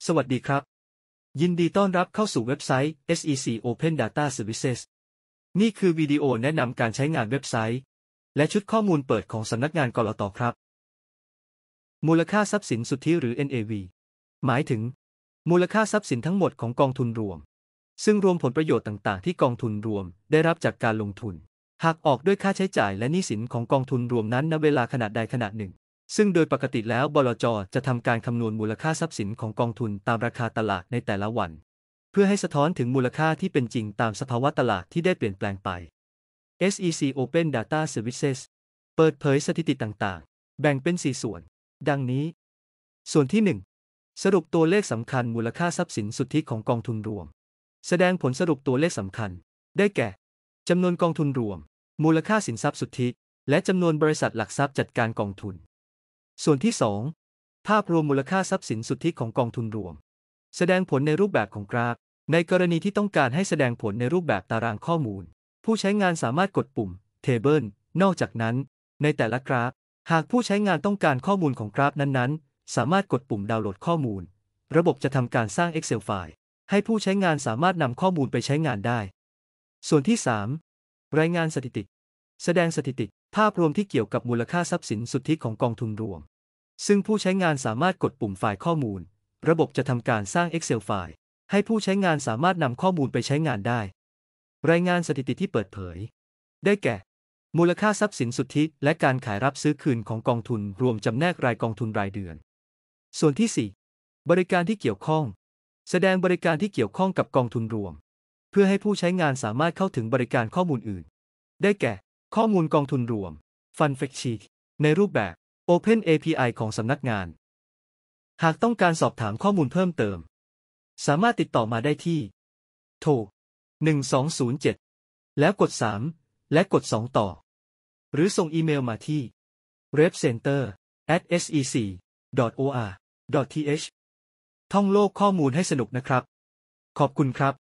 สวัสดีครับยินดีต้อนรับเข้าสู่เว็บไซต์ SEC Open Data Services นี่คือวิดีโอแนะนำการใช้งานเว็บไซต์และชุดข้อมูลเปิดของสำนักงานกลต.ครับมูลค่าทรัพย์สินสุทธิหรือ NAV หมายถึงมูลค่าทรัพย์สินทั้งหมดของกองทุนรวมซึ่งรวมผลประโยชน์ต่างๆที่กองทุนรวมได้รับจากการลงทุนหากออกด้วยค่าใช้จ่ายและหนี้สินของกองทุนรวมนั้นณเวลาขณะใดขณะหนึ่งซึ่งโดยปกติแล้วบลจ.จะทำการคำนวณมูลค่าทรัพย์สินของกองทุนตามราคาตลาดในแต่ละวันเพื่อให้สะท้อนถึงมูลค่าที่เป็นจริงตามสภาวะตลาดที่ได้เปลี่ยนแปลงไป SEC Open Data Services เปิดเผยสถิติต่างๆแบ่งเป็น4ส่วนดังนี้ส่วนที่1สรุปตัวเลขสำคัญมูลค่าทรัพย์สินสุทธิของกองทุนรวมแสดงผลสรุปตัวเลขสำคัญได้แก่จำนวนกองทุนรวมมูลค่าสินทรัพย์สุทธิและจำนวนบริษัทหลักทรัพย์จัดการกองทุนส่วนที่2ภาพรวมมูลค่าทรัพย์สินสุทธิของกองทุนรวมแสดงผลในรูปแบบของกราฟในกรณีที่ต้องการให้แสดงผลในรูปแบบตารางข้อมูลผู้ใช้งานสามารถกดปุ่ม Table นอกจากนั้นในแต่ละกราฟหากผู้ใช้งานต้องการข้อมูลของกราฟนั้นๆสามารถกดปุ่มดาวน์โหลดข้อมูลระบบจะทำการสร้าง Excel ไฟล์ให้ผู้ใช้งานสามารถนำข้อมูลไปใช้งานได้ส่วนที่3รายงานสถิติแสดงสถิติภาพรวมที่เกี่ยวกับมูลค่าทรัพย์สินสุทธิของกองทุนรวมซึ่งผู้ใช้งานสามารถกดปุ่มไฟล์ข้อมูลระบบจะทำการสร้าง Excel ไฟล์ให้ผู้ใช้งานสามารถนำข้อมูลไปใช้งานได้รายงานสถิติที่เปิดเผยได้แก่มูลค่าทรัพย์สินสุทธิและการขายรับซื้อคืนของกองทุนรวมจำแนกรายกองทุนรายเดือนส่วนที่4บริการที่เกี่ยวข้องแสดงบริการที่เกี่ยวข้องกับกองทุนรวมเพื่อให้ผู้ใช้งานสามารถเข้าถึงบริการข้อมูลอื่นได้แก่ข้อมูลกองทุนรวม Fund Fact Sheet ในรูปแบบ Open API ของสำนักงานหากต้องการสอบถามข้อมูลเพิ่มเติมสามารถติดต่อมาได้ที่โทร1207แล้วกด3และกด2ต่อหรือส่งอีเมลมาที่ repcenter@sec.or.th ท่องโลกข้อมูลให้สนุกนะครับขอบคุณครับ